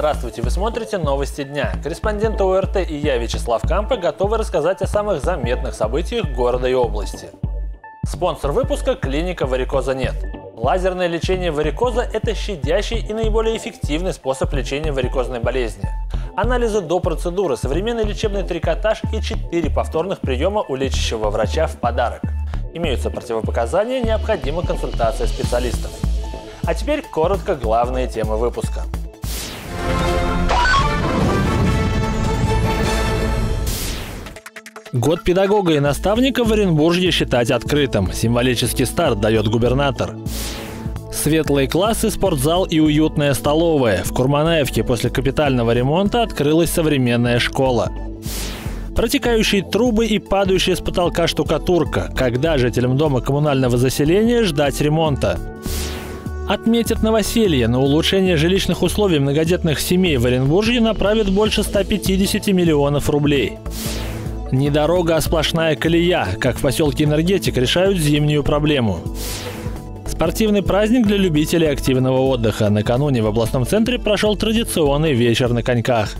Здравствуйте, вы смотрите новости дня. Корреспонденты ОРТ и я, Вячеслав Кампа, готовы рассказать о самых заметных событиях города и области. Спонсор выпуска – клиника «Варикоза нет». Лазерное лечение варикоза – это щадящий и наиболее эффективный способ лечения варикозной болезни. Анализы до процедуры, современный лечебный трикотаж и 4 повторных приема у лечащего врача в подарок. Имеются противопоказания, необходима консультация специалистов. А теперь коротко главные темы выпуска. Год педагога и наставника в Оренбурге считать открытым. Символический старт дает губернатор. Светлые классы, спортзал и уютная столовая. В Курманаевке после капитального ремонта открылась современная школа. Протекающие трубы и падающая с потолка штукатурка. Когда жителям дома коммунального заселения ждать ремонта? Отметят новоселье. На улучшение жилищных условий многодетных семей в Оренбурге направят больше 150 миллионов рублей. Не дорога, а сплошная колея. Как в поселке Энергетик решают зимнюю проблему. Спортивный праздник для любителей активного отдыха. Накануне в областном центре прошел традиционный вечер на коньках.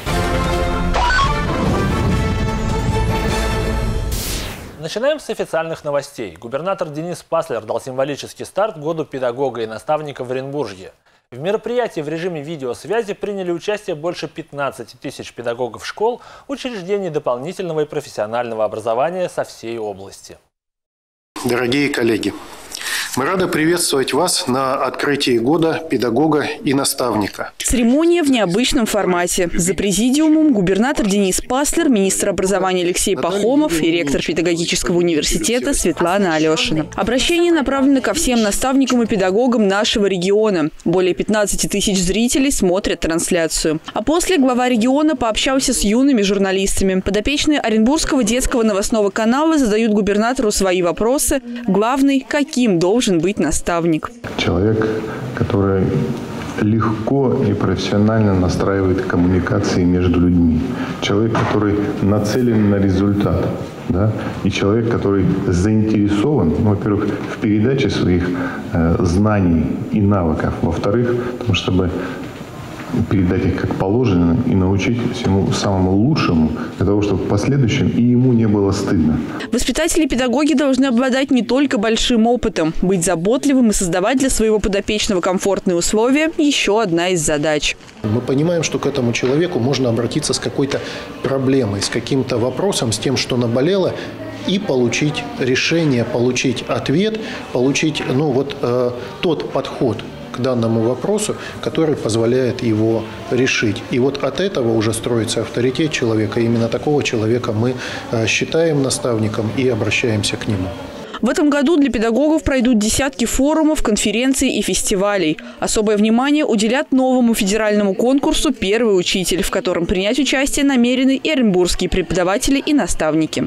Начинаем с официальных новостей. Губернатор Денис Паслер дал символический старт году педагога и наставника в Оренбурге. В мероприятии в режиме видеосвязи приняли участие больше 15 тысяч педагогов школ, учреждений дополнительного и профессионального образования со всей области. Дорогие коллеги, мы рады приветствовать вас на открытии года педагога и наставника. Церемония в необычном формате. За президиумом губернатор Денис Паслер, министр образования Алексей Пахомов и ректор педагогического университета Светлана Алешина. Обращение направлено ко всем наставникам и педагогам нашего региона. Более 15 тысяч зрителей смотрят трансляцию. А после глава региона пообщался с юными журналистами. Подопечные Оренбургского детского новостного канала задают губернатору свои вопросы. Главный – каким должен быть наставник. Человек, который легко и профессионально настраивает коммуникации между людьми. Человек, который нацелен на результат. Да? И человек, который заинтересован, во-первых, в передаче своих знаний и навыков. Во-вторых, потому чтобы передать их как положено и научить всему самому лучшему, для того, чтобы в последующем и ему не было стыдно. Воспитатели и педагоги должны обладать не только большим опытом. Быть заботливым и создавать для своего подопечного комфортные условия – еще одна из задач. Мы понимаем, что к этому человеку можно обратиться с какой-то проблемой, с каким-то вопросом, с тем, что наболело, и получить решение, получить ответ, получить тот подход к данному вопросу, который позволяет его решить. И вот от этого уже строится авторитет человека. И именно такого человека мы считаем наставником и обращаемся к нему. В этом году для педагогов пройдут десятки форумов, конференций и фестивалей. Особое внимание уделят новому федеральному конкурсу «Первый учитель», в котором принять участие намерены и оренбургские преподаватели и наставники.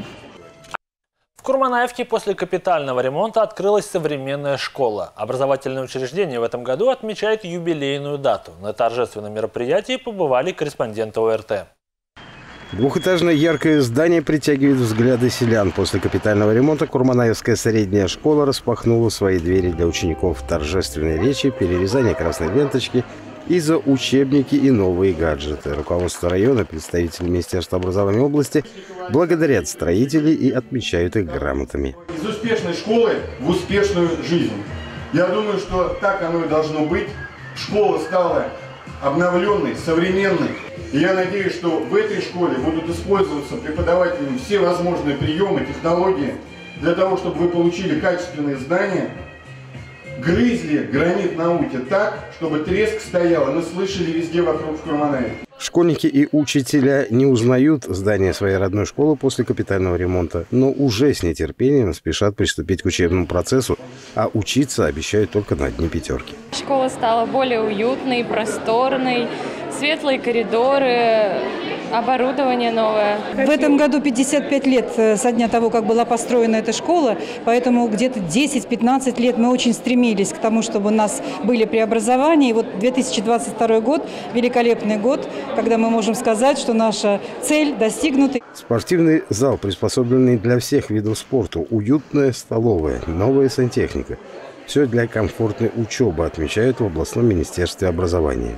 В Курманаевке после капитального ремонта открылась современная школа. Образовательное учреждение в этом году отмечает юбилейную дату. На торжественном мероприятии побывали корреспонденты ОРТ. Двухэтажное яркое здание притягивает взгляды селян. После капитального ремонта Курманаевская средняя школа распахнула свои двери для учеников. Торжественной речи, перерезание красной ленточки и за учебники и новые гаджеты. Руководство района, представители Министерства образования области благодарят строителей и отмечают их грамотами. Из успешной школы в успешную жизнь. Я думаю, что так оно и должно быть. Школа стала обновленной, современной. И я надеюсь, что в этой школе будут использоваться преподавателями все возможные приемы, технологии для того, чтобы вы получили качественные знания, грызли гранит науки так, чтобы треск стоял, и мы слышали везде вокруг Курманаевки. Школьники и учителя не узнают здание своей родной школы после капитального ремонта, но уже с нетерпением спешат приступить к учебному процессу, а учиться обещают только на одни пятерки. Школа стала более уютной, просторной, светлые коридоры, оборудование новое. В этом году 55 лет со дня того, как была построена эта школа, поэтому где-то 10-15 лет мы очень стремились к тому, чтобы у нас были преобразования. И вот 2022 год – великолепный год, когда мы можем сказать, что наша цель достигнута. Спортивный зал, приспособленный для всех видов спорта, уютная столовая, новая сантехника. Все для комфортной учебы, отмечают в областном министерстве образования.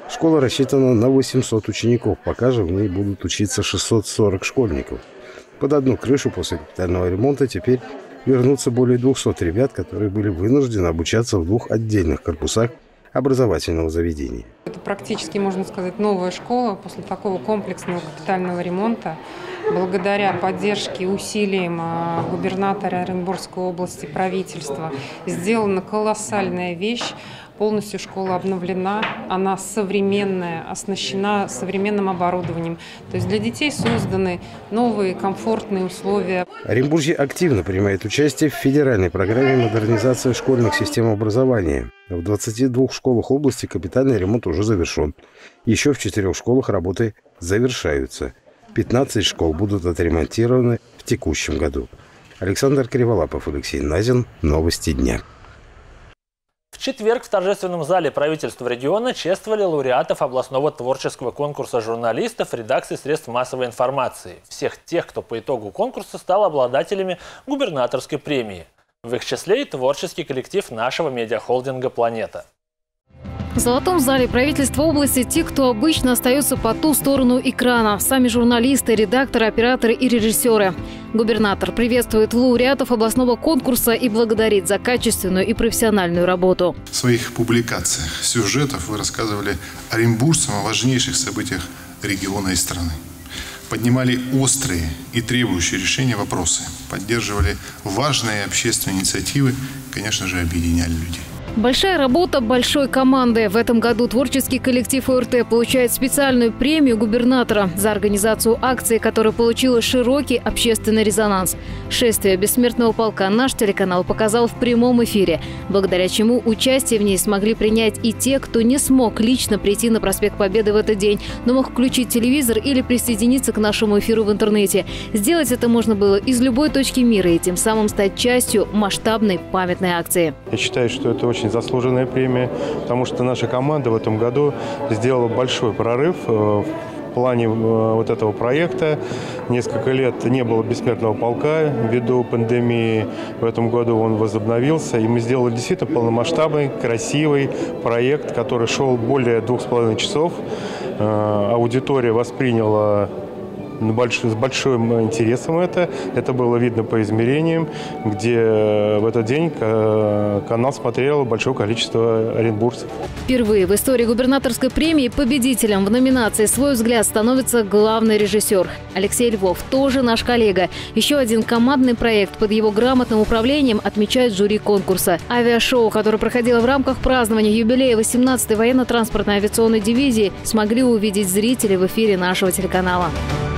Школа рассчитана на 800 учеников, пока же в ней будут учиться 640 школьников. Под одну крышу после капитального ремонта теперь вернутся более 200 ребят, которые были вынуждены обучаться в 2 отдельных корпусах образовательного заведения. Это практически, можно сказать, новая школа после такого комплексного капитального ремонта. Благодаря поддержке и усилиям губернатора Оренбургской области, правительства, сделана колоссальная вещь. Полностью школа обновлена, она современная, оснащена современным оборудованием. То есть для детей созданы новые комфортные условия. Оренбуржье активно принимает участие в федеральной программе модернизации школьных систем образования. В 22 школах области капитальный ремонт уже завершен. Еще в 4 школах работы завершаются. 15 школ будут отремонтированы в текущем году. Александр Криволапов, Алексей Назин. Новости дня. В четверг в торжественном зале правительства региона чествовали лауреатов областного творческого конкурса журналистов редакции средств массовой информации. Всех тех, кто по итогу конкурса стал обладателями губернаторской премии. В их числе и творческий коллектив нашего медиахолдинга «Планета». В золотом зале правительства области те, кто обычно остается по ту сторону экрана. Сами журналисты, редакторы, операторы и режиссеры. Губернатор приветствует лауреатов областного конкурса и благодарит за качественную и профессиональную работу. В своих публикациях, сюжетах вы рассказывали оренбуржцам о важнейших событиях региона и страны. Поднимали острые и требующие решения вопросы. Поддерживали важные общественные инициативы, конечно же, объединяли людей. Большая работа большой команды. В этом году творческий коллектив ОРТ получает специальную премию губернатора за организацию акции, которая получила широкий общественный резонанс. Шествие бессмертного полка наш телеканал показал в прямом эфире, благодаря чему участие в ней смогли принять и те, кто не смог лично прийти на проспект Победы в этот день, но мог включить телевизор или присоединиться к нашему эфиру в интернете. Сделать это можно было из любой точки мира и тем самым стать частью масштабной памятной акции. Я считаю, что это очень заслуженная премия, потому что наша команда в этом году сделала большой прорыв в плане вот этого проекта. Несколько лет не было бессмертного полка ввиду пандемии. В этом году он возобновился, и мы сделали действительно полномасштабный, красивый проект, который шел более 2,5 часов. Аудитория восприняла с большим интересом это. Это было видно по измерениям, где в этот день канал смотрело большое количество оренбуржцев. Впервые в истории губернаторской премии победителем в номинации «Свой взгляд» становится главный режиссер. Алексей Львов тоже наш коллега. Еще один командный проект под его грамотным управлением отмечает жюри конкурса. Авиашоу, которое проходило в рамках празднования юбилея 18-й военно-транспортной авиационной дивизии, смогли увидеть зрители в эфире нашего телеканала.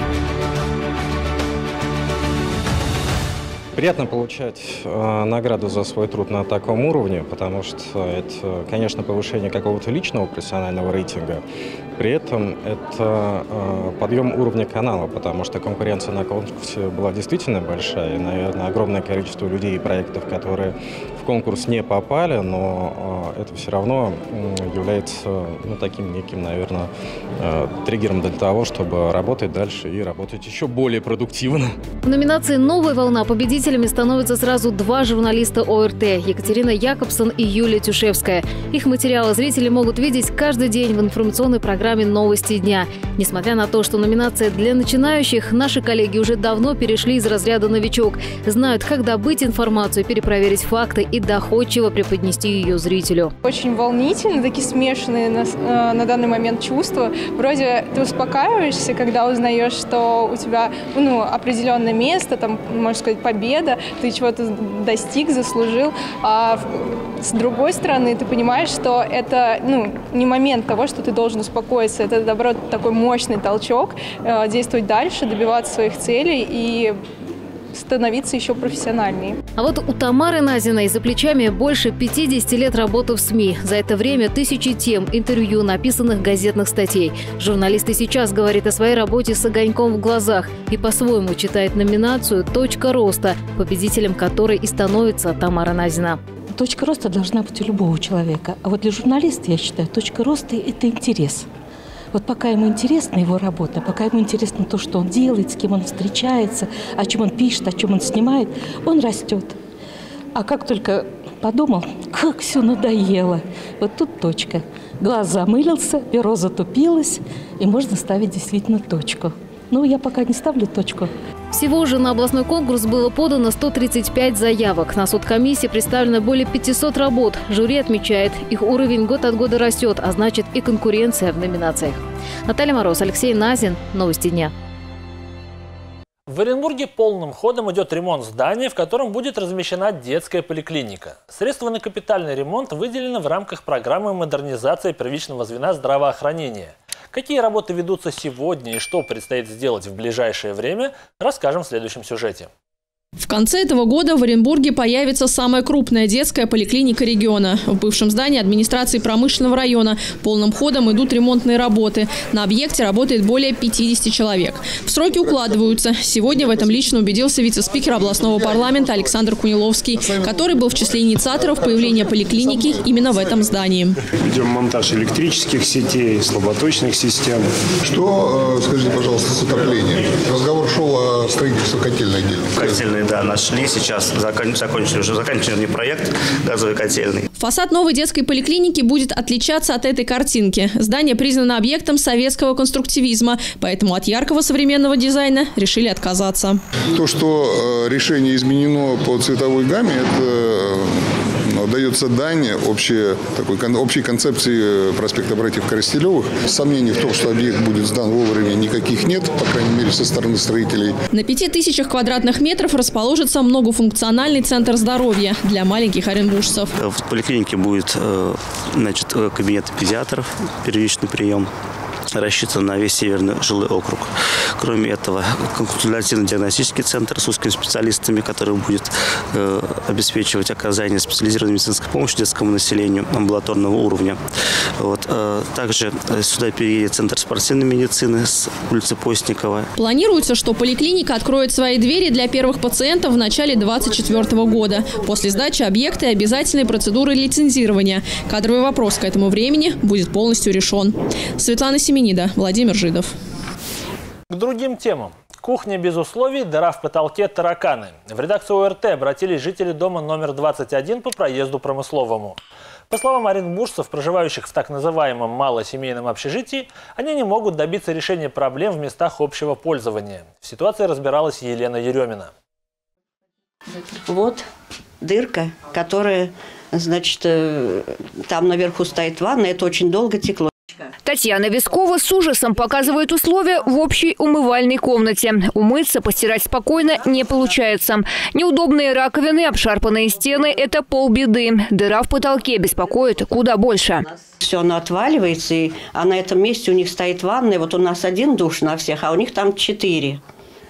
Приятно получать награду за свой труд на таком уровне, потому что это, конечно, повышение какого-то личного профессионального рейтинга. При этом это подъем уровня канала, потому что конкуренция на конкурсе была действительно большая. И, наверное, огромное количество людей и проектов, которые в конкурс не попали, но это все равно является таким неким, наверное, триггером для того, чтобы работать дальше и работать еще более продуктивно. В номинации «Новая волна» победителями становятся сразу 2 журналиста ОРТ – Екатерина Якобсон и Юлия Тюшевская. Их материалы зрители могут видеть каждый день в информационной программе «Новости дня». Несмотря на то, что номинация для начинающих, наши коллеги уже давно перешли из разряда «новичок». Знают, как добыть информацию, перепроверить факты и доходчиво преподнести ее зрителю. Очень волнительно, такие смешанные на данный момент чувства. Вроде ты успокаиваешься, когда узнаешь, что у тебя определенное место, там, можно сказать, победа, ты чего-то достиг, заслужил. А с другой стороны, ты понимаешь, что это не момент того, что ты должен успокоиться. Это, наоборот, такой мощный толчок действовать дальше, добиваться своих целей и становиться еще профессиональнее. А вот у Тамары Назиной за плечами больше 50 лет работы в СМИ. За это время тысячи тем, интервью, написанных газетных статей. Журналист и сейчас говорит о своей работе с огоньком в глазах и по-своему читает номинацию «Точка роста», победителем которой и становится Тамара Назина. Точка роста должна быть у любого человека. А вот для журналиста, я считаю, точка роста – это интерес. Вот пока ему интересна его работа, пока ему интересно то, что он делает, с кем он встречается, о чем он пишет, о чем он снимает, он растет. А как только подумал, как все надоело, вот тут точка. глаз замылился, перо затупилось, и можно ставить действительно точку. Ну, я пока не ставлю точку. Всего же на областной конкурс было подано 135 заявок. На суд комиссии представлено более 500 работ. Жюри отмечает, их уровень год от года растет, а значит и конкуренция в номинациях. Наталья Мороз, Алексей Назин. Новости дня. В Оренбурге полным ходом идет ремонт здания, в котором будет размещена детская поликлиника. Средства на капитальный ремонт выделены в рамках программы модернизации первичного звена здравоохранения. Какие работы ведутся сегодня и что предстоит сделать в ближайшее время, расскажем в следующем сюжете. В конце этого года в Оренбурге появится самая крупная детская поликлиника региона. В бывшем здании администрации промышленного района полным ходом идут ремонтные работы. На объекте работает более 50 человек. В сроки укладываются. Сегодня в этом лично убедился вице-спикер областного парламента Александр Куниловский, который был в числе инициаторов появления поликлиники именно в этом здании. Ведем монтаж электрических сетей, слаботочных систем. Что, скажите, пожалуйста, с отоплением? Разговор шел о строительстве котельной. Котельной, да, нашли. Сейчас заканчивали проект газовой котельной. Фасад новой детской поликлиники будет отличаться от этой картинки. Здание признано объектом советского конструктивизма, поэтому от яркого современного дизайна решили отказаться. То, что решение изменено по цветовой гамме, это дается дань общей концепции проспекта братьев Коростелевых. Сомнений в том, что объект будет сдан вовремя, никаких нет, по крайней мере, со стороны строителей. На 5000 квадратных метров расположится многофункциональный центр здоровья для маленьких оренбуржцев. В поликлинике будет кабинет педиатров, первичный прием. Рассчитан на весь северный жилой округ. Кроме этого, консультативно-диагностический центр с узкими специалистами, который будет обеспечивать оказание специализированной медицинской помощи детскому населению амбулаторного уровня. Также сюда переедет центр спортивной медицины с улицы Постникова. Планируется, что поликлиника откроет свои двери для первых пациентов в начале 2024 года, после сдачи объекта и обязательной процедуры лицензирования. Кадровый вопрос к этому времени будет полностью решен. Светлана Семенида, Владимир Жидов. К другим темам. Кухня без условий, дыра в потолке, тараканы. В редакцию ОРТ обратились жители дома номер 21 по проезду Промысловому. По словам оренбуржцев, проживающих в так называемом малосемейном общежитии, они не могут добиться решения проблем в местах общего пользования. В ситуации разбиралась Елена Еремина. Вот дырка, которая, значит, там наверху стоит ванна, это очень долго текло. Татьяна Вискова с ужасом показывает условия в общей умывальной комнате. Умыться, постирать спокойно не получается. Неудобные раковины, обшарпанные стены – это полбеды. Дыра в потолке беспокоит куда больше. Все оно отваливается, а на этом месте у них стоит ванная. Вот у нас один душ на всех, а у них там 4.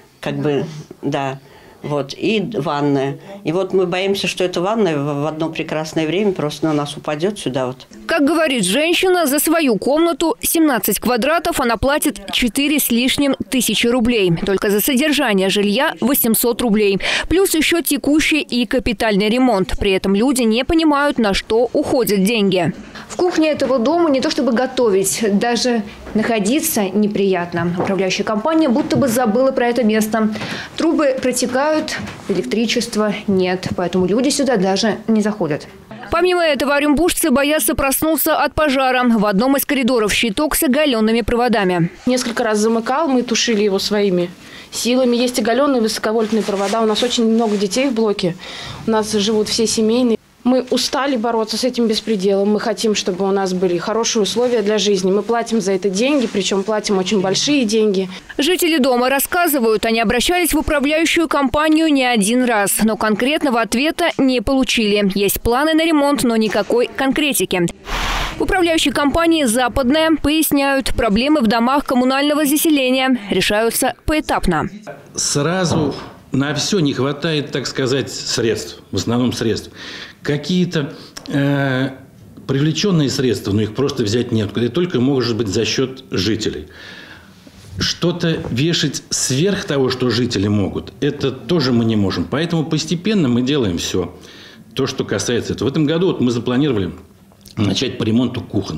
Да. И ванная. И вот мы боимся, что эта ванная в одно прекрасное время просто на нас упадет сюда. Как говорит женщина, за свою комнату 17 квадратов она платит 4 с лишним тысячи рублей. Только за содержание жилья 800 рублей. Плюс еще текущий и капитальный ремонт. При этом люди не понимают, на что уходят деньги. В кухне этого дома не то чтобы готовить, даже находиться неприятно. Управляющая компания будто бы забыла про это место. Трубы протекают, электричества нет, поэтому люди сюда даже не заходят. Помимо этого, оренбуржцы боятся проснуться от пожара. В одном из коридоров щиток с оголенными проводами. Несколько раз замыкал, мы тушили его своими силами. Есть оголенные высоковольтные провода. У нас очень много детей в блоке. У нас живут все семейные. Мы устали бороться с этим беспределом. Мы хотим, чтобы у нас были хорошие условия для жизни. Мы платим за это деньги, причем платим очень большие деньги. Жители дома рассказывают, они обращались в управляющую компанию не один раз, но конкретного ответа не получили. Есть планы на ремонт, но никакой конкретики. В управляющей компании «Западная» поясняют, проблемы в домах коммунального заселения решаются поэтапно. Сразу на все не хватает, так сказать, средств, в основном средств. Какие-то привлеченные средства, но их просто взять неоткуда. Это только может быть за счет жителей. Что-то вешать сверх того, что жители могут, это тоже мы не можем. Поэтому постепенно мы делаем все, то, что касается этого. В этом году мы запланировали начать по ремонту кухонь.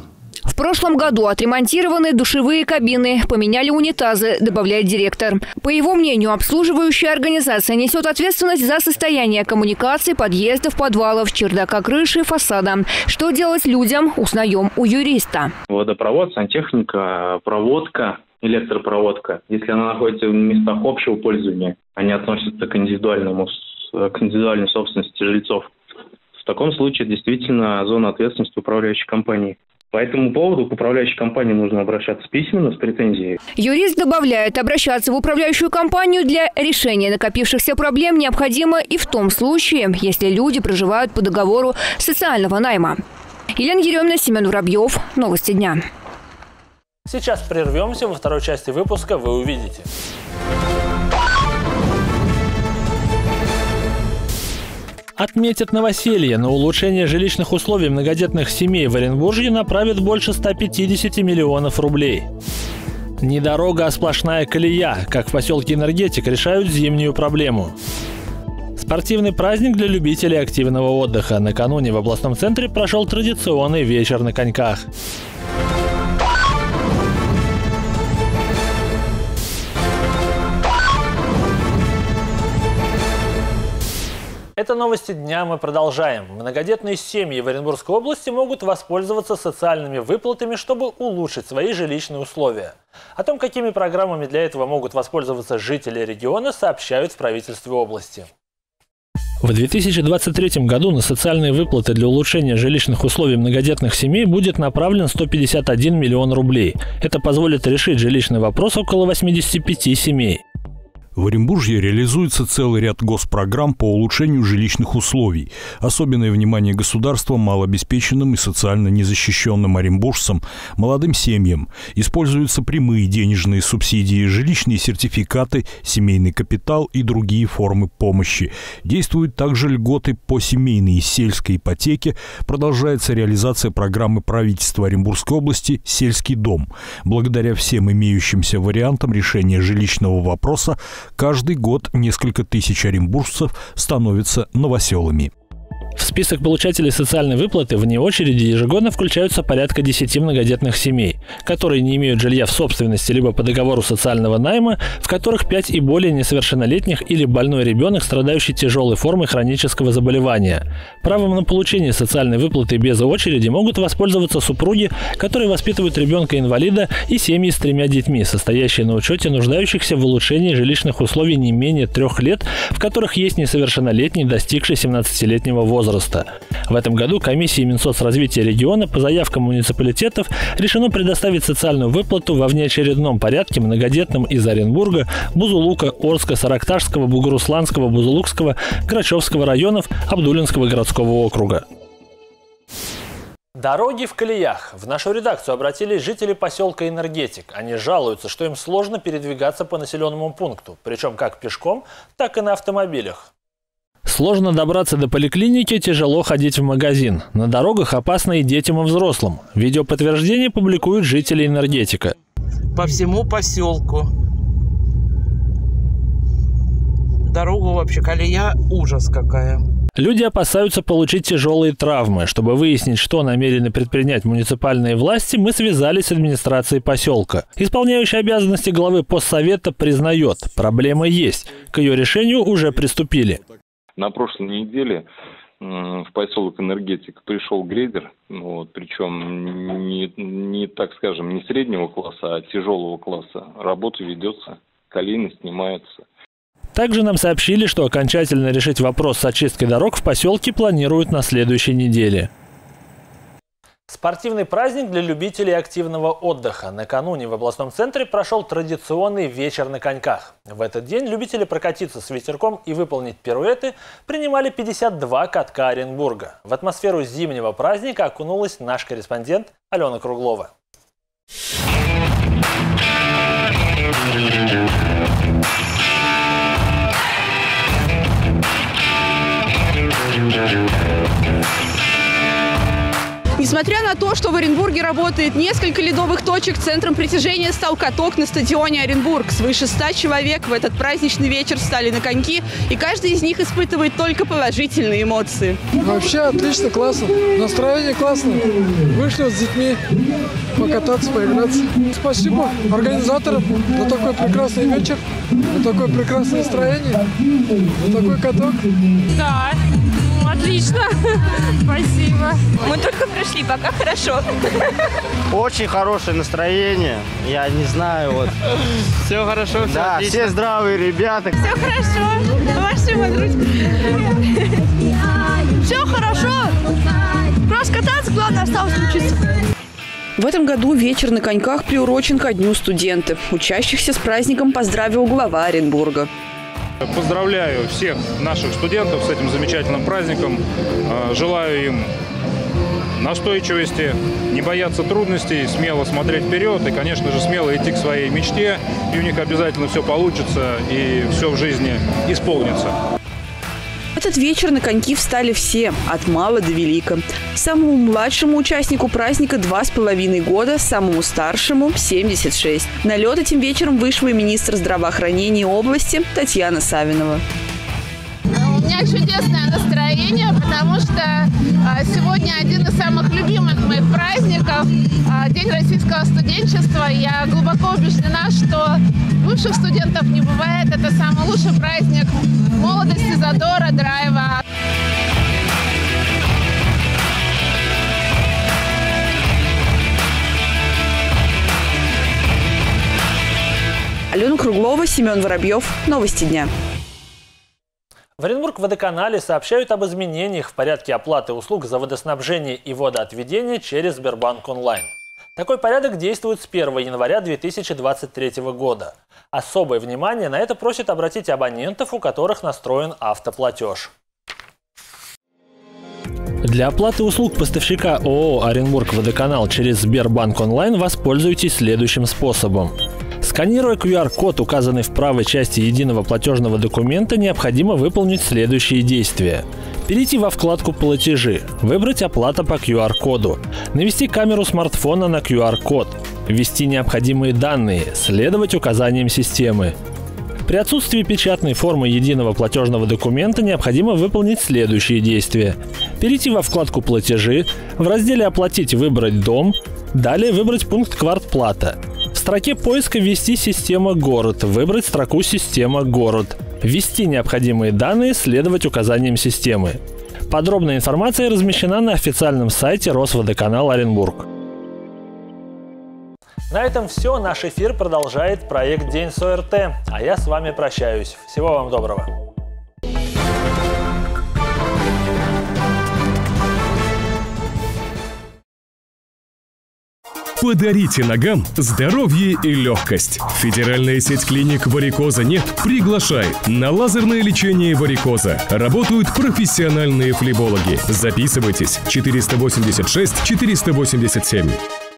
В прошлом году отремонтированы душевые кабины, поменяли унитазы, добавляет директор. По его мнению, обслуживающая организация несет ответственность за состояние коммуникаций, подъездов, подвалов, чердака, крыши, фасада. Что делать людям, узнаем у юриста. Водопровод, сантехника, проводка, электропроводка. Если она находится в местах общего пользования, они относятся к индивидуальной собственности жильцов, в таком случае действительно зона ответственности управляющей компании. По этому поводу к управляющей компании нужно обращаться письменно с претензией. Юрист добавляет, обращаться в управляющую компанию для решения накопившихся проблем необходимо и в том случае, если люди проживают по договору социального найма. Елена Еремина, Семен Воробьев. Новости дня. Сейчас прервемся. Во второй части выпуска вы увидите. Отметят новоселье. На улучшение жилищных условий многодетных семей в Оренбурге направят больше 150 миллионов рублей. Не дорога, а сплошная колея. Как в поселке Энергетик решают зимнюю проблему. Спортивный праздник для любителей активного отдыха. Накануне в областном центре прошел традиционный вечер на коньках. Это новости дня, мы продолжаем. Многодетные семьи в Оренбургской области могут воспользоваться социальными выплатами, чтобы улучшить свои жилищные условия. О том, какими программами для этого могут воспользоваться жители региона, сообщают в правительстве области. В 2023 году на социальные выплаты для улучшения жилищных условий многодетных семей будет направлен 151 миллион рублей. Это позволит решить жилищный вопрос около 85 семей. В Оренбурге реализуется целый ряд госпрограмм по улучшению жилищных условий. Особенное внимание государства малообеспеченным и социально незащищенным оренбуржцам, молодым семьям. Используются прямые денежные субсидии, жилищные сертификаты, семейный капитал и другие формы помощи. Действуют также льготы по семейной и сельской ипотеке. Продолжается реализация программы правительства Оренбургской области «Сельский дом». Благодаря всем имеющимся вариантам решения жилищного вопроса каждый год несколько тысяч оренбуржцев становятся новоселами. В список получателей социальной выплаты вне очереди ежегодно включаются порядка 10 многодетных семей, которые не имеют жилья в собственности либо по договору социального найма, в которых 5 и более несовершеннолетних или больной ребенок, страдающий тяжелой формой хронического заболевания. Правом на получение социальной выплаты без очереди могут воспользоваться супруги, которые воспитывают ребенка-инвалида, и семьи с 3 детьми, состоящие на учете нуждающихся в улучшении жилищных условий не менее 3 лет, в которых есть несовершеннолетний, достигший 17-летнего возраста. В этом году комиссии Минсоцразвития региона по заявкам муниципалитетов решено предоставить социальную выплату во внеочередном порядке многодетным из Оренбурга, Бузулука, Орска, Саракташского, Бугурусланского, Бузулукского, Грачевского районов, Абдулинского городского округа. Дороги в колеях. В нашу редакцию обратились жители поселка Энергетик. Они жалуются, что им сложно передвигаться по населенному пункту, причем как пешком, так и на автомобилях. Сложно добраться до поликлиники, тяжело ходить в магазин. На дорогах опасно и детям, и взрослым. Видеоподтверждение публикуют жители Энергетика. По всему поселку. Дорога вообще, колея, ужас какая. Люди опасаются получить тяжелые травмы. Чтобы выяснить, что намерены предпринять муниципальные власти, мы связались с администрацией поселка. Исполняющий обязанности главы постсовета признает, проблема есть. К ее решению уже приступили. На прошлой неделе в поселок Энергетик пришел грейдер, причем не, так скажем, не среднего класса, а тяжелого класса. Работа ведется, колеи снимаются. Также нам сообщили, что окончательно решить вопрос с очисткой дорог в поселке планируют на следующей неделе. Спортивный праздник для любителей активного отдыха. Накануне в областном центре прошел традиционный вечер на коньках. В этот день любители прокатиться с ветерком и выполнить пируэты принимали 52 катка Оренбурга. В атмосферу зимнего праздника окунулась наш корреспондент Алена Круглова. Несмотря на то, что в Оренбурге работает несколько ледовых точек, центром притяжения стал каток на стадионе Оренбург. Свыше 100 человек в этот праздничный вечер встали на коньки, и каждый из них испытывает только положительные эмоции. Вообще отлично, классно. Настроение классное. Вышли с детьми покататься, поиграться. Спасибо организаторам за такой прекрасный вечер, за такое прекрасное настроение, за такой каток. Да, отлично. Спасибо. Мы только пришли, пока хорошо. Очень хорошее настроение. Я не знаю, вот. Все хорошо, все да, отлично. Все здравые ребята. Все хорошо. Спасибо, друзья. Все хорошо. Просто кататься, главное, осталось учиться. В этом году вечер на коньках приурочен ко Дню студента. Учащихся с праздником поздравил глава Оренбурга. Поздравляю всех наших студентов с этим замечательным праздником. Желаю им настойчивости, не бояться трудностей, смело смотреть вперед и, конечно же, смело идти к своей мечте. И у них обязательно все получится и все в жизни исполнится. В этот вечер на коньки встали все, от мала до велика. Самому младшему участнику праздника 2,5 года, самому старшему – 76. На лед этим вечером вышла и министр здравоохранения области Татьяна Савинова. У меня чудесное настроение, потому что сегодня один из самых любимых моих праздников – День российского студенчества. Я глубоко убеждена, что бывших студентов не бывает. Это самый лучший праздник молодости, задора, драйва. Алена Круглова, Семен Воробьев. Новости дня. В Оренбург-Водоканале сообщают об изменениях в порядке оплаты услуг за водоснабжение и водоотведение через Сбербанк онлайн. Такой порядок действует с 1 января 2023 года. Особое внимание на это просят обратить абонентов, у которых настроен автоплатеж. Для оплаты услуг поставщика ООО «Оренбург-Водоканал» через Сбербанк онлайн воспользуйтесь следующим способом. Сканируя QR-код, указанный в правой части единого платежного документа, необходимо выполнить следующие действия. Перейти во вкладку «Платежи», выбрать «Оплата по QR-коду», навести камеру смартфона на QR-код, ввести необходимые данные, следовать указаниям системы. При отсутствии печатной формы единого платежного документа необходимо выполнить следующие действия. Перейти во вкладку «Платежи», в разделе «Оплатить» выбрать «Дом», далее выбрать пункт «Квартплата». В строке поиска ввести «Система город», выбрать строку «Система город». Ввести необходимые данные, следовать указаниям системы. Подробная информация размещена на официальном сайте Росводоканал Оренбург. На этом все. Наш эфир продолжает проект «День с ОРТ». А я с вами прощаюсь. Всего вам доброго. Подарите ногам здоровье и легкость. Федеральная сеть клиник «Варикоза нет» приглашает на лазерное лечение варикоза. Работают профессиональные флебологи. Записывайтесь 486 487.